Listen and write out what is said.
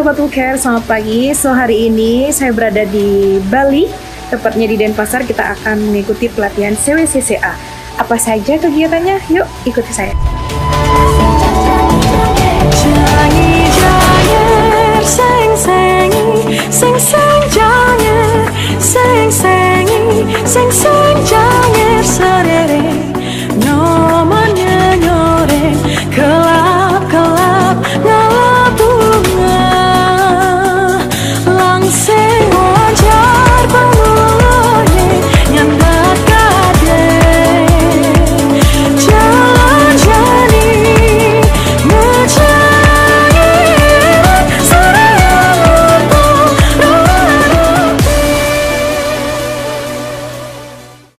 Sobat Care, selamat pagi. So hari ini saya berada di Bali, tepatnya di Denpasar. Kita akan mengikuti pelatihan CWCCA. Apa saja kegiatannya? Yuk ikuti saya. Seng seng jangan serere